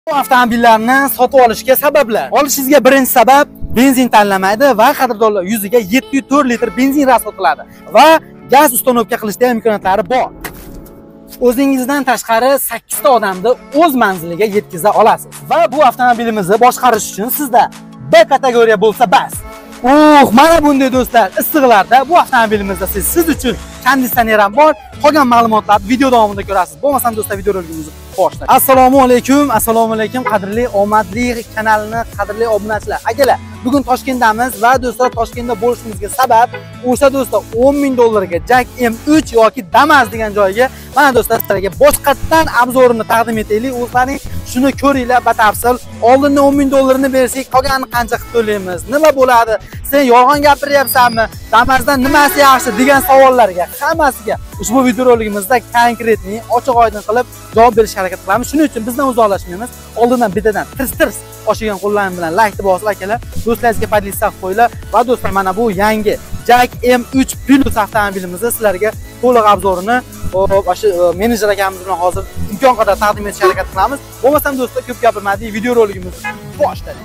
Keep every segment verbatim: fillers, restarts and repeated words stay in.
Bu avtomobillarni sotib olishga sabablar. Olishingizga birinchi sabab benzin tanlamaydi va qadrdonlar yuziga yetti yuz to'rt litr benzin rasxod qiladi va gaz ustanovka qilishda imkoniyatlari bor. O'zingizdan tashqari sakkiz ta odamni o'z manziliga yetkaza olasiz va bu avtomobilimizni boshqarish uchun sizda B kategoriya bo'lsa bas. Uh, mana bunday do'stlar, issiqlarda bu avtomobilimizda siz siz uchun konditsioner ham bor. Qolgan ma'lumotlarni video davomida ko'rasiz. Bo'lmasam do'stlar, video roligimizni boshlaymiz. Assalomu alaykum, assalomu alaykum qadrli omadli kanalini qadrli obunachilar. Akalar, bugun Toshkentdamiz va do'stlar Toshkentda bo'lishimizga sabab o'sha do'stlar o'n ming dollarga Jack M uch yoki Damas degan joyga mana do'stlar sizlarga boshqatdan obzorini taqdim etaylik. O'zlaring shuni ko'ringlar batafsil. Oldindan o'n ming dollarni bersak, qolganini qancha qilib to'laymiz? Nima bo'ladi? Sen yolg'on gapiryapsanmi? Damasdan nimasi yaxshi degan savollarga hammasiga ushbu video roligimizda konkretni ochiq oydin qilib javob berishga harakat qilamiz. Shuning uchun bizdan uzoqlashmaymiz. Oldindan bittadan tirs-tirs oshigan qo'llarim bilan like bosib akalar, do'stlaringizga podlistga qo'yinglar va do'stlar mana bu yangi Jack M uch Plus avtomobilimizni sizlarga to'liq obzorini o'sha menejer akamiz bilan hozir imkon qadar taqdim etishga harakat qilamiz. Bo'lmasam do'stlar, ko'p gapirmadik, video roligimizni boshlaylik.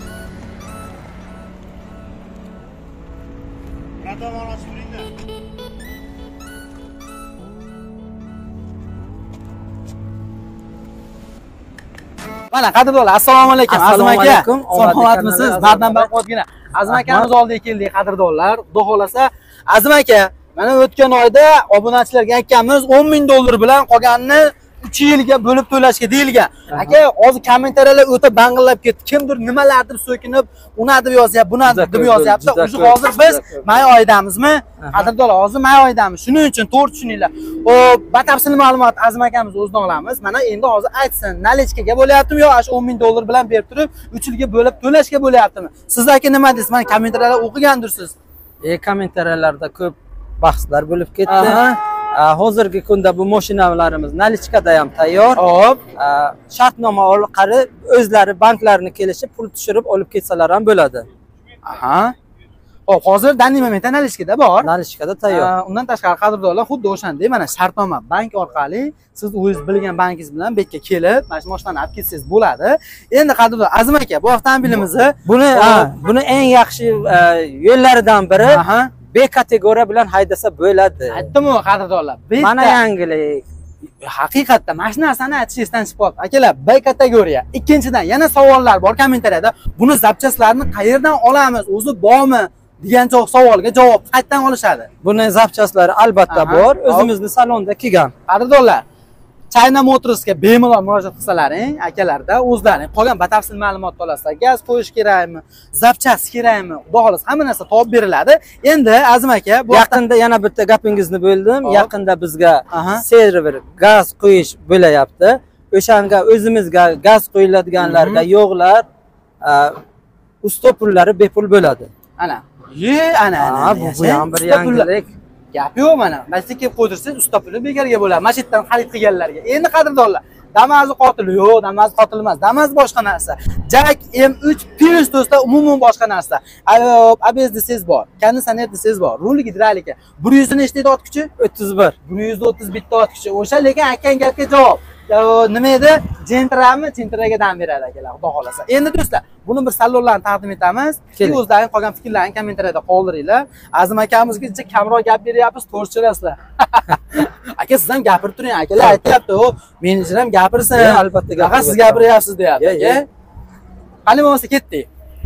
Mana qadrdonlar, assalomu alaykum. Azim aka, salomatmisiz? Bardan barqodgina. Azim akamiz oldiga keldik qadrdonlar. Xudo xolasa, Azim aka, mana o'tgan oyda obunachilarga aytganmiz o'n ming dollar bilan qolganini uch yilga bo'lib to'lashga deyilgan. Aka, hozir kommentariyalar o'ta bang'illab ketdi. Kimdir nimalardir so'kinib, uni deb yozyapti, buni deb yozyapti. O'zi hozir biz may oyidamizmi? Qadrdonlar, hozir may oyidamiz. Shuning uchun to'g'ri tushuninglar. O batafsil ma'lumot Azim akamiz o'zidan olamiz. Mana endi hozir aytsin, nalechkaga bo'lyaptimi yo o'sha o'n ming dollar bilan berib turib uch yilga bo'lib to'lashga bo'lyaptimi? Siz aka nima deysiz? Mana kommentariyalar o'qigandirsiz. E kommentariyalarda ko'p bahslar bo'lib ketdi. Hozirgi kunda bu mashinalarimiz nalichkada ham tayyor. Hop, shartnoma orqali o'zlari banklarni kelishib pul tushirib olib ketsalar ham bo'ladi. Aha. Hop, hozir danli momentda nalichkada bor. Nalichkada tayyor. Undan tashqari qadrdonlar xuddi o'shanday mana shartnoma bank orqali siz o'zingiz bilgan bankingiz bilan bekka kelib, mana shu mashinani olib ketsangiz bo'ladi. Endi qadrdonlar, Azim aka, bu avtomobilimizni buni buni eng yaxshi yo'llaridan biri B kategoriya bilan haydasa bo'ladi. Aytdim-ku qadrdonlar. Mana yangilik. Haqiqatda mana shu narsani aytishingizdan chiqib qoldi. Akalar, B kategoriya. Ikkinchidan yana savollar bor kommentariyada. Buni zapchaslarini qayerdan olamiz? O'zi bormi? degan savolga javob qayerdan olishadi? Buni zapchaslari albatta bor, o'zimizning salonda kelgan. Qadrdonlar, China Motorsga bemalol murojaat qilsalaring, akalarda o'zlaring qolgan batafsil ma'lumot olasizlar. Gaz qo'yish kerakmi, zapchas kerakmi, xudo xolasa hamma narsa topib beriladi. Endi Azim aka, bu yaqinda yana bitta gapingizni bo'ldim. Yaqinda bizga server gaz qo'yish bo'layapti. O'shanga o'zimizga gaz qo'yiladiganlarga yo'qlar, usta pullari bepul bo'ladi. Ana. Ye, ana, ana. Bu ham bir yangilik. Gap yo'q mana. Masjidga kelib qo'ydirsangiz usta puli bekarga bo'ladi. Masjiddan xarid qilganlarga. Endi qadrdonlar, Damas qotili yo'q, Damas qotil emas. Damas boshqa narsa. Jack M uch Plus do'stlar umuman boshqa narsa. A B S desangiz bor, konditsioner desangiz bor, rul gidrolika. bir yuz ni nechta ot kuchi? o'ttiz bir. bir yuz o'ttiz bitta ot kuchi. O'sha lekin aytgan gapga javob. Nima edi? Gentrami, Gentraga dam beradi akalar, xudo xolasa. Endi do'stlar, buni bir salonlarni taqdim etamiz. O'zlaring qolgan fikrlarini kommentariyada qoldiringlar. Azim akamizga juda kamroq gap beryapmiz, to'g'ri tushunasizlar. Aka, siz ham gapirib turing, akalar aytayapti, "O, menejer ham gapirsin." Albatta gapirasiz. Siz gapiryapsiz deyapti, aka. Qani bo'lmasa ketdik.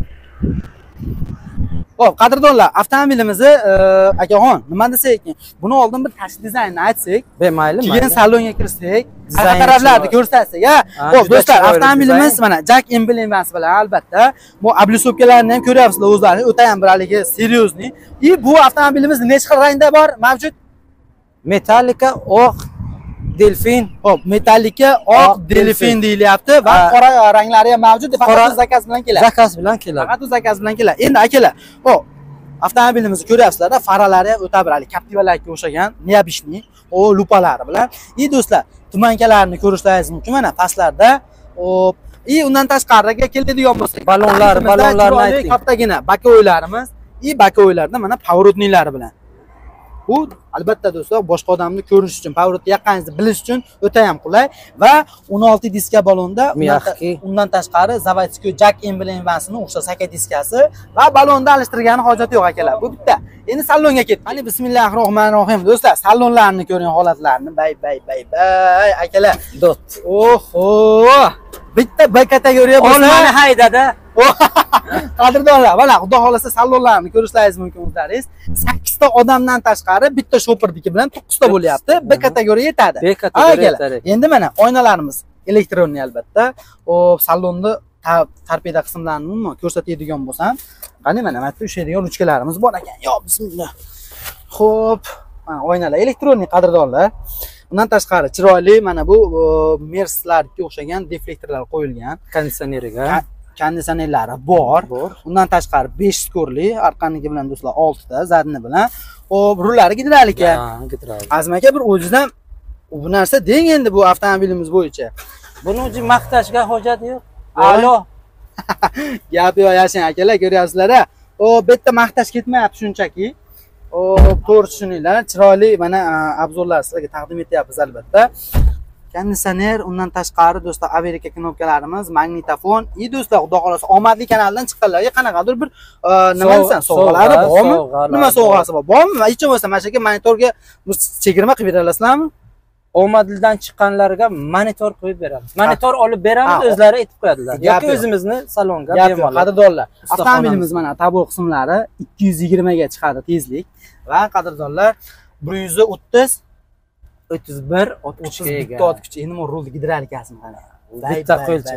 Hop, qadrdonlar, avtomobilimizni akaxon, nima desak ekan? Buni oldin bir tashqi dizaynini aytsak, bemayli, keyin salonga kirsak, arqa taraflarni ko'rsatsak, ha. Hop, do'stlar, avtomobilimiz mana Jack emblemasi bilan albatta, bu oblisovkalarni ham ko'ryapsizlar o'zlaringiz, o'ta ham bir haligi seryozni. И bu avtomobilimiz nechta xil rangda bor, mavjud? Metallika, oq, delfin. Hop, metallika, oq, delfin deyilyapti va qora ranglari ham mavjud. Faqat zakaz bilan keladi. Zakaz bilan keladi. Faqat zakaz bilan keladi. Endi akalar, hop, avtomobilimizni ko'ryapsizlar-da, faralari ham o'ta bir hali Captivalarga o'xshagan, neobishni, o lupalari bilan. И do'stlar, tumankalarni ko'rishlaringiz mumkin mana pastlarda. Hop, и undan tashqariga keladigan bo'lsak, balonlar, balonlarni ayting. Kattagina bakoylarimiz, и bakoylarda mana pоворотнийлari bilan. Bu albatta do'stlar boshqa odamni ko'rish uchun, pоворotni yoqqaningizni bilish uchun o'ta ham qulay va o'n olti diska balonda, undan tashqari заводской jack emblemasini o'xshash aka diskasi va balonni alishtirgani hojati yo'q akalar. Bu bitta. Endi salonga ketdik. Qani bismillahirrohmanirrohim do'stlar, salonlarni ko'ring holatlarini. Bay bay bay bay akalar. Dot. Oho! Bitta B kategoriya bo'lsa, olmani haydada. Qadrdonlar, mana xudo xolasa salonlarni ko'rishlaringiz mumkin o'zlaringiz. sakkiz ta odamdan tashqari bitta shoferniki bilan to'qqiz ta bo'lyapti. B kategoriya yetadi. B kategoriya yetadi. Endi mana oynalarimiz elektronli albatta. O salonni torpeda qismlarini ko'rsatadigan bo'lsam, qani mana bu yerda ushlaydigan ruchkalarimiz bor ekan. Yo bismillah. Xo'p, mana oynalar elektronli qadrdonlar. Undan tashqari chiroyli mana bu Merslarga o'xshagan deflektorlar qo'yilgan. Konditsioneriga. Konditsionerlari bor. Undan tashqari besh skorli, arqaniki bilan do'stlar olti ta, zadni bilan. Xo'p, rullari gidrolika. Ha, gidrolik. Azim aka bir o'zingizdan bu narsa deng endi bu avtomobilimiz bo'yicha. Buni o'zi maqtashga hojat yo'q. A'lo. Gap yo'q yashang akalar, ko'ryapsizlar-a. O, bu yerda maqtash ketmayapti shunchaki. O, to'g'ri tushuninglar. Chiroyli mana obzorlar sizlarga taqdim etyapmiz albatta. Konditsioner, undan tashqari do'stlar Amerika knopkalarimiz, magnitofon. I do'stlar, xudo xolasa omadli kanaldan chiqqanlarga qanaqadir bir nima desan, sovg'alari bormi? Nima sovg'asi bor? Bormi? Hech bo'lmasa mana shu monitorga chegirma qilib berasizlarmi? Omadlidan chiqqanlarga monitor qo'yib beramiz. Monitor olib beramiz, o'zlari aytib qo'yadilar. Yoki o'zimizni salonga bemalol. Qadrdonlar, avtomobilimiz mana tabu qismlari ikki yuz yigirma ga chiqadi tezlik va qadrdonlar bir yuz o'ttiz o'ttiz bir o'ttiz ikki otkichi. Endi men rulni gidrolikasini qana. Bitta qo'lcha.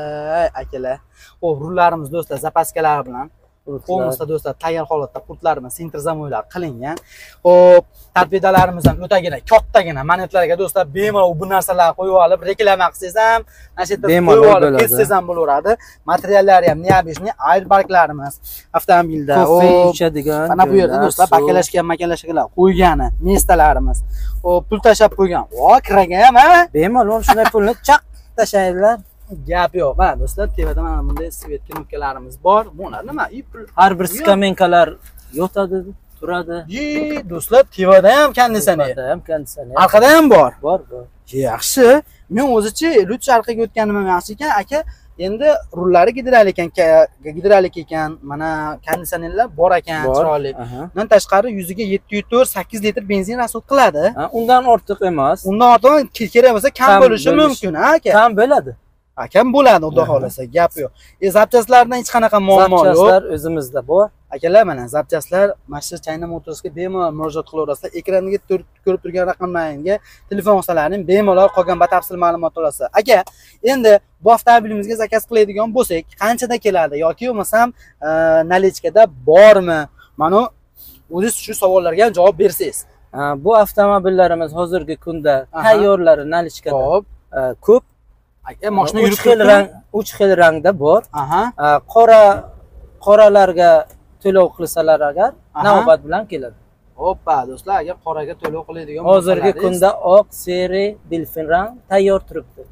Akalar. Xo'p, rullarimiz do'stlar zapaskalar bilan Qo'msda do'stlar tayyor holatda pultlarimiz sentr zamoylar qilingan. Xo'p, torpedalarimiz ham o'tagina, kattagina monetlarga do'stlar bemalol bu narsalarni qo'yib olib, reklama qilsangiz ham, mana shu yerda qo'yib olib ketsangiz ham bo'laveradi. Materiallari ham neobishniy airbarglarimiz avtomobilda. Kofe ichadigan. Mana bu yerda do'stlar bakalashgan, makalashganlar qo'ygani, mestalarimiz. Xo'p, pul tashab qo'ygan. Vo, kiraga ham, ha? Bemalol shunday pulni chaq tashlaydilar. Gap yo'q. Mana do'stlar, tevada mana bunday svet knopkalarimiz bor. Bular nima? Har bir skamenkalar yotadi, turadi. Yi, do'stlar, tevada ham konditsioner. Tevada ham konditsioner. Orqada ham bor. Bor, bor. Yaxshi. Men o'zichi Luch orqaga o'tganim ham yaxshi ekan, aka. Endi rullari gidrolik ekan, gidrolik ekan. Mana konditsionerlar bor ekan, chiroyli. Undan tashqari yuziga yetti yuz to'rt sakkiz litr benzin rasxod qiladi. Undan ortiq emas. Undan ortiq kerak bo'lsa kam bo'lishi mumkin, aka. Kam bo'ladi. Akam bo'ladi, xudo xolasa, gap yo'q. E, zapchastlardan hech qanaqa muammo yo'q. Zapchastlar o'zimizda bor. Akalar, mana zapchastlar mana China Motorsga bemalol murojaat qilaverasizlar. Ekraniga ko'rib turgan raqamlaringga telefon qilsalaring, bemalol qolgan batafsil ma'lumot olasiz. Aka, endi bu avtomobilimizga zakaz qiladigan bo'lsak, qanchada keladi yoki bo'lmasam nalichkada bormi? Mana o'zingiz shu savollarga javob bersangiz. Bu avtomobillarimiz hozirgi kunda tayyorlari nalichkada ko'p. Mashina yurib xil rang, uch xil rangda bor. Aha. Qora qoralarga to'lov qilsalar agar navbat bilan keladi. Hoppa, do'stlar, agar qoraga to'lov qiladigan bo'lsa, hozirgi kunda oq seri delfin rang tayyor turibdi.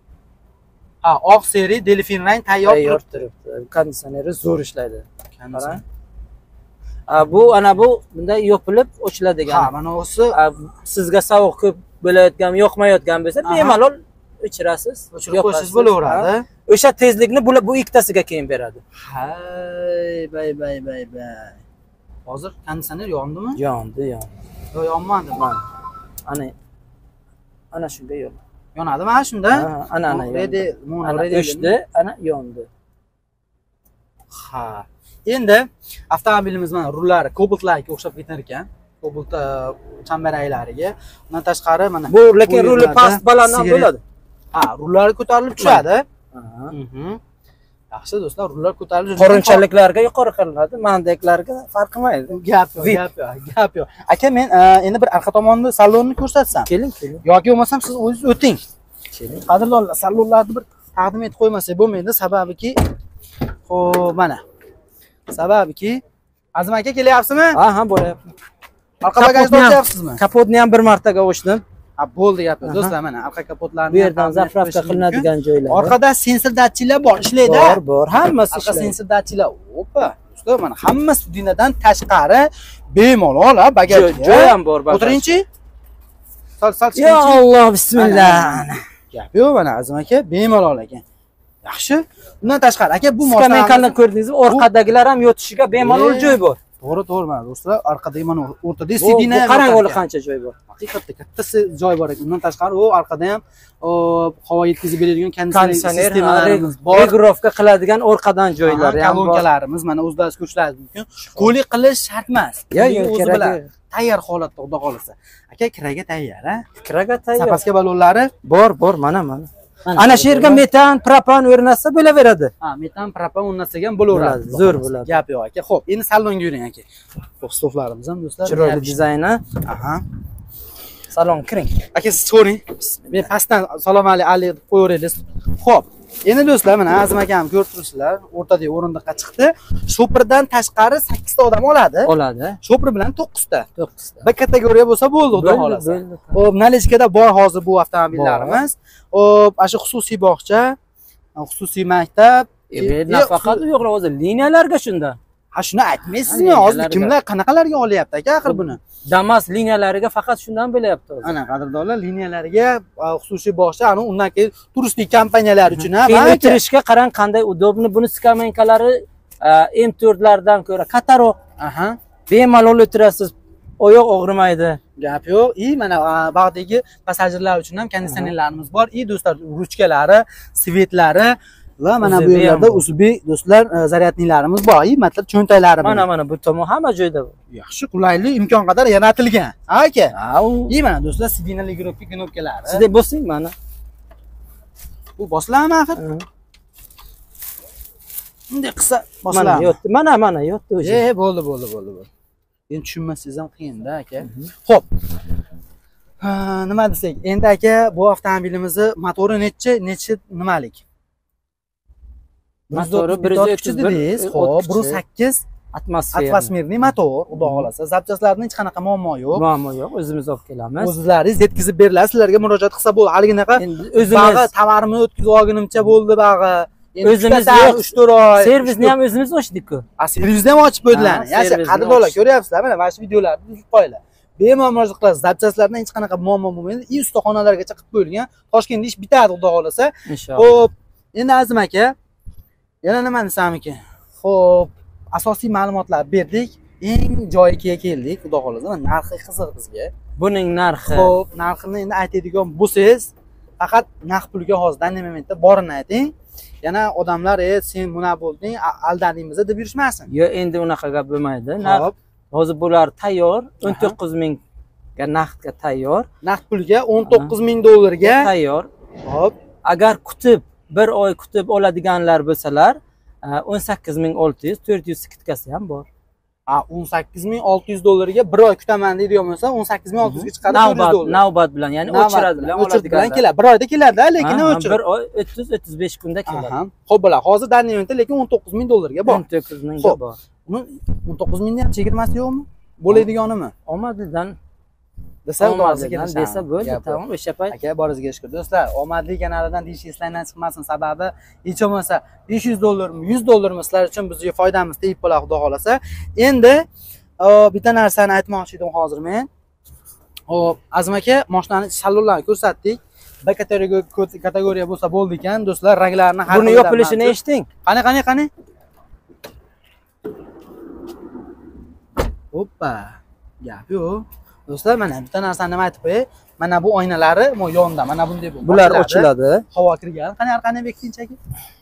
Ha, oq seri delfin rang tayyor turibdi. Konditsioneri zo'r ishlaydi. Qarang. Bu ana bu bunday yopilib o'chiladigan. Ha, mana o'si sizga sovuq ko'p bo'layotgan, yoqmayotgan bo'lsa, bemalol o'chirasiz, o'chirib qo'ysiz bo'laveradi. O'sha tezlikni bu ikkitasiga keyin beradi. Hay, bay bay bay bay. Hozir konditsioner yondimi? Yondi, yondi. Yo'q, yonmadimi? Ana ana shunga yo'q. Yonadimi ha shunda? Ha, ana ana yo'ndi. Ana o'chdi, ana yondi. Ha. Endi avtomobilimiz mana rullari Cobaltlarga o'xshab ketar ekan. Cobalt chambaraklariga. Undan tashqari mana bu lekin ruli past balandroq bo'ladi. Ha, rullari ko'tarilib tushadi. Mhm. Yaxshi do'stlar, rullar ko'tarilib qo'rinchaliklarga yuqori qilinadi, mandeklarga farq qilmaydi. Gap yo'q, gap yo'q, gap yo'q. Aka, men endi bir orqa tomonni salonni ko'rsatsam. Keling, keling. Yoki bo'lmasam siz o'zingiz o'ting. Keling. Qadrdonlar, salonlarni bir taqdim etib qo'ymasak bo'lmaydi, sababiki xo'p, mana. Sababiki Azim aka kelyapsizmi? Ha, ha, bo'lyapti. Orqa bagajni ochyapsizmi? Kapotni ham bir martaga ochdim. Ha, bo'ldi gap. Do'stlar, mana orqa kapotlarni bu yerdan zapravka qilinadigan joylar. Orqada sensor datchiklar bor, ishlaydi. Bor, bor, hammasi ishlaydi. Orqa sensor datchiklar. Opa, do'stlar, mana hammasi dinadan tashqari bemalol ha, bagajga. Joy ham bor bagaj. O'tiringchi. Sal sal Ya Alloh, bismillah. Gap yo'q mana Azim aka, bemalol ekan. Yaxshi. Bundan tashqari aka bu Skameykani ko'rdingizmi? Orqadagilar ham yotishiga bemalol joy bor. To'g'ri, to'g'ri mana do'stlar, orqada mana o'rtada sidina. Qarang o'li qancha joy bor. Haqiqatda katta joy bor ekan. Undan tashqari u orqada ham havo yetkazib beradigan konditsioner sistemalarimiz bor. Regrovka qiladigan orqadan joylari ham bor. Kolonkalarimiz mana o'zlariz ko'chishlari mumkin. Qo'lik qilish shart emas. Ya, o'zi bilan tayyor holatda xudo xolasa. Aka kiraga tayyor, ha? Kiraga tayyor. Zapaska balonlari bor, bor, mana mana. Ana shu yerga metan, propan o'rnatsa bo'laveradi. Ha, metan, propan o'rnatsa ham bo'laveradi. Zo'r bo'ladi. Gap yo'q aka. Xo'p, endi salonga yuring aka. Xo'p, stoflarimiz ham do'stlar. Chiroyli dizayni. Aha. Salon kiring. Aka siz ko'ring. Men pastdan salom alaykum deb qo'yaveraylik. Xo'p, endi do'stlar mana Azim akam ko'rib turibsizlar, o'rtadagi o'rindiqqa chiqdi. Shopirdan tashqari sakkiz ta odam oladi. Oladi. Shopir bilan to'qqiz ta. to'qqiz ta. Bir kategoriya bo'lsa bo'ldi, xudo xolasa. Xo'p, nalechkada bor hozir bu avtomobillarimiz. Xo'p, ana shu xususiy bog'cha, xususiy maktab, nafaqat u yo'q, hozir liniyalarga shunda. Ha, shuni aytmaysizmi? Hozir kimlar qanaqalarga olyapti aka axir buni? Damas liniyalariga faqat shundan bo'layapti hozir. Ana qadrdonlar, liniyalariga xususiy bog'cha, ana undan keyin turistik kompaniyalar uchun ham. Keyin o'tirishga qarang qanday udobni. Buni skameynkalari M to'rt lardan ko'ra kattaroq. Aha. Bemalol o'tirasiz. Oyoq og'rimaydi. Gap yo'q. I mana bag'dagi passajirlar uchun ham konditsionerlarimiz bor. I do'stlar, ruchkalari, svetlari va mana bu yerlarda Uzbek do'stlar zaryadnilarimiz bor. I matlab cho'ntaklari. Mana mana bu tomon hamma joyda bor. Yaxshi, qulaylik imkon qadar yaratilgan. Ha aka. I mana do'stlar sidinali gropka knopkalari. Sizda bosing mana. Bu bosiladimi axir? Bunday qilsa bosiladi. Yotdi. Mana mana yotdi o'sha. E, bo'ldi, bo'ldi, bo'ldi, bo'ldi. Endi tushunmasangiz ham qiyin-da aka. Xo'p. Nima desak, endi aka bu avtomobilimizni motori necha, necha nimalik? Motori bir yuz o'ttiz bir dedingiz. Xo'p, bir yuz sakkiz atmosferniy motor, xudo xolasa. Zapchastlarning hech qanaqa muammo yo'q. Muammo yo'q, o'zimiz olib kelamiz. O'zlaringiz yetkazib beriladi, sizlarga murojaat qilsa bo'ldi. Haliginaqa o'zimiz tovarni o'tkazib olgunimcha bo'ldi bag'i. O'zimiz uch to'rt oy servisni ham o'zimiz ochdik-ku. A, servisni ham ochib qo'ydilar. Yaxshi, qadrdonlar, ko'ryapsizlar, mana mana shu videolarni yozib qo'yinglar. Bemalol murojaat qilasiz. Zapchastlardan hech qanaqa muammo bo'lmaydi. I ustaxonalargacha qilib qo'yilgan. Toshkentda ish bitadi, xudo xolasa. Inshaalloh. Xo'p, endi Azim aka, yana nima desam ekan? Xo'p, asosiy ma'lumotlar berdik. Eng joyiga keldik, xudo xolasa. Narxi qiziq bizga. Buning narxi. Xo'p, narxini endi aytadigan bo'lsangiz, faqat naqd pulga hozirdan nima momentda borini ayting. Yana odamlar, "E, sen buna bo'lding, aldadingmiz" deb yurishmasin. Yo'q, endi unaqa gap bo'lmaydi. Xo'p. Hozir bular tayyor, o'n to'qqiz ming ga naqdga tayyor. Naqd pulga o'n to'qqiz ming dollarga tayyor. Xo'p. Agar kutib, bir oy kutib oladiganlar bo'lsalar, o'n sakkiz ming olti yuz, to'rt yuz skitkasi ham bor. Ha, o'n sakkiz ming olti yuz dollarga bir oy kutaman deydigan bo'lsa, o'n sakkiz ming olti yuzga chiqadi, to'rt yuz dollar. Navbat bilan, ya'ni o'chiradi bilan oladigan keladi. Bir oyda keladi, lekin o'chiradi. Bir oy o'ttiz o'ttiz besh kunda keladi. Xo'p, bo'lar. Hozir daniyonda lekin o'n to'qqiz ming dollarga bor. o'n to'qqiz ming ga bor. Uni o'n to'qqiz mingdan ham chegirmasi yo'qmi? Bo'ladiganimi? Omadlidan desa, omadlidan desa bo'ldi, tamom, o'sha payt. Aka, boringizga shukur. Do'stlar, omadli kanalidan deyishingiz eslaydan chiqmasin, sababi hech bo'lmasa besh yuz dollarmi, yuz dollarmi sizlar uchun bizga foydamiz tegib qoladi, xudo xolasa. Endi bitta narsani aytmoqchi edim hozir men. Hop, Azim aka, mashinani salonlarini ko'rsatdik. Bir kategoriya bo'lsa bo'ldi ekan, do'stlar, ranglarini har buni yopilishini eshiting. Qani, qani, qani. Hoppa. Gap yo'q. Do'stlar, mana bitta narsani nima aytib qo'yay. Mana bu oynalari mo yonda, mana bunday bo'ladi. Bular ochiladi. Havo kirgan. Qani, arqani bekitinchaki.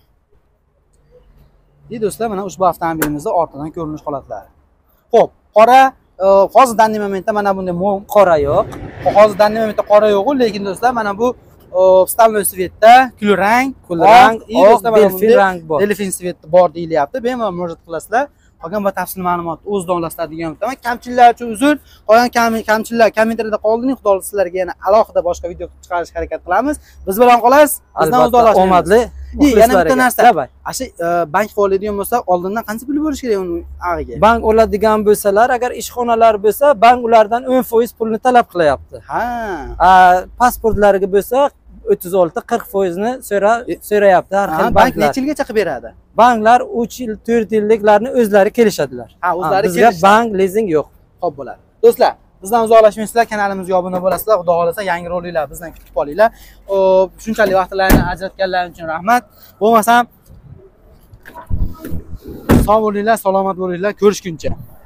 Ey do'stlar, mana ushbu avtomobilimizning ortidan ko'rinish holatlari. Xo'p, qora hozir danli momentda mana bunday qora yo'q. Hozir danli momentda qora yo'q, lekin do'stlar, mana bu staloy svetda kulrang, kulrang, do'stlar, mana delfin rang bor. Delfin svetda bor deyilyapti. Bemalol murojaat qilasizlar. Qolgan batafsil ma'lumotni o'zidan olasizlar degan bittaman. Kamchiliklar uchun uzr. Qolgan kamchiliklar kommentariyada qoldiring. Xudo xolasa sizlarga yana alohida boshqa video chiqarishga harakat qilamiz. Biz bilan qolasiz. Bizdan o'zolashamiz. Omadli. Yana bitta narsa. Asha bank oladigan bo'lsa, oldindan qancha pul bo'lish kerak uni ag'iga? Bank oladigan bo'lsalar, agar ishxonalar bo'lsa, bank ulardan o'n foiz pulni talab qilyapti. Ha. Pasportlariga bo'lsa, o'ttiz olti qirq foizni so'ra so'rayapti har xil bank necha yilgacha qilib beradi? Banklar uch yil, to'rt yilliklarni o'zlari kelishadilar. Ha, o'zlari kelishadi. Bizga bank lizing yo'q. Xo'p bo'ladi. Do'stlar, bizdan uzoqlashmaysizlar, kanalimizga obuna bo'lasizlar. Xudo xolasa yangi roliklar bizdan kutib olinglar. Xo'p, shunchalik vaqtlarini ajratganlaring uchun rahmat. Bo'lmasam sog' bo'linglar, salomat bo'linglar. Ko'rishguncha.